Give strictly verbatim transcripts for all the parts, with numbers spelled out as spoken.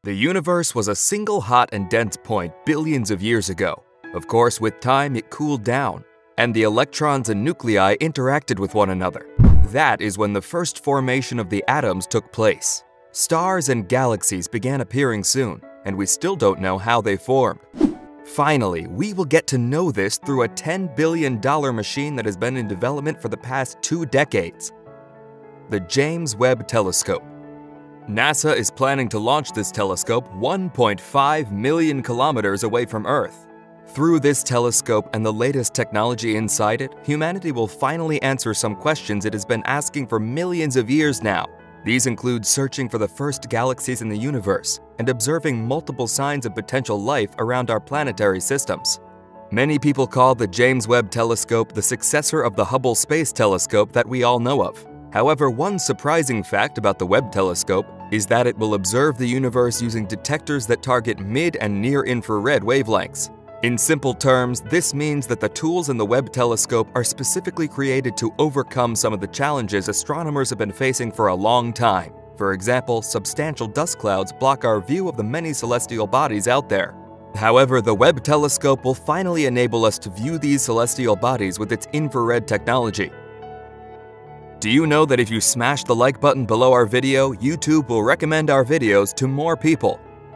The universe was a single hot and dense point billions of years ago. Of course, with time it cooled down, and the electrons and nuclei interacted with one another. That is when the first formation of the atoms took place. Stars and galaxies began appearing soon, and we still don't know how they formed. Finally, we will get to know this through a ten billion dollar machine that has been in development for the past two decades. The James Webb Telescope. NASA is planning to launch this telescope one point five million kilometers away from Earth. Through this telescope and the latest technology inside it, humanity will finally answer some questions it has been asking for millions of years now. These include searching for the first galaxies in the universe and observing multiple signs of potential life around our planetary systems. Many people call the James Webb Telescope the successor of the Hubble Space Telescope that we all know of. However, one surprising fact about the Webb telescope is that it will observe the universe using detectors that target mid- and near-infrared wavelengths. In simple terms, this means that the tools in the Webb telescope are specifically created to overcome some of the challenges astronomers have been facing for a long time. For example, substantial dust clouds block our view of the many celestial bodies out there. However, the Webb telescope will finally enable us to view these celestial bodies with its infrared technology. Do you know that if you smash the like button below our video, YouTube will recommend our videos to more people?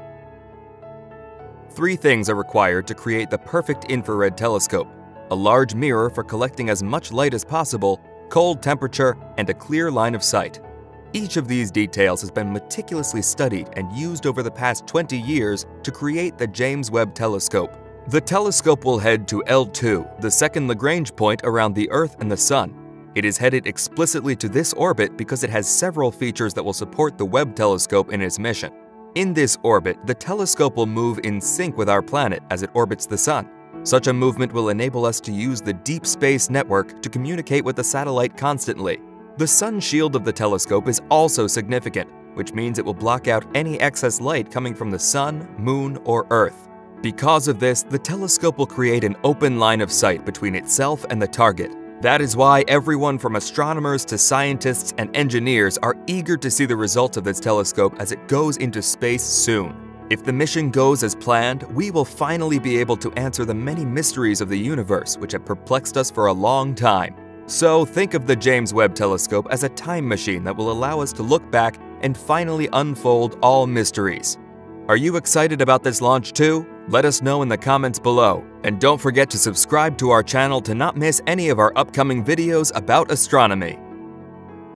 Three things are required to create the perfect infrared telescope: a large mirror for collecting as much light as possible, cold temperature, and a clear line of sight. Each of these details has been meticulously studied and used over the past twenty years to create the James Webb Telescope. The telescope will head to L two, the second Lagrange point around the Earth and the Sun. It is headed explicitly to this orbit because it has several features that will support the Webb telescope in its mission. In this orbit, the telescope will move in sync with our planet as it orbits the Sun. Such a movement will enable us to use the deep space network to communicate with the satellite constantly. The sun shield of the telescope is also significant, which means it will block out any excess light coming from the Sun, Moon, or Earth. Because of this, the telescope will create an open line of sight between itself and the target. That is why everyone from astronomers to scientists and engineers are eager to see the results of this telescope as it goes into space soon. If the mission goes as planned, we will finally be able to answer the many mysteries of the universe which have perplexed us for a long time. So think of the James Webb Telescope as a time machine that will allow us to look back and finally unfold all mysteries. Are you excited about this launch too? Let us know in the comments below, and don't forget to subscribe to our channel to not miss any of our upcoming videos about astronomy.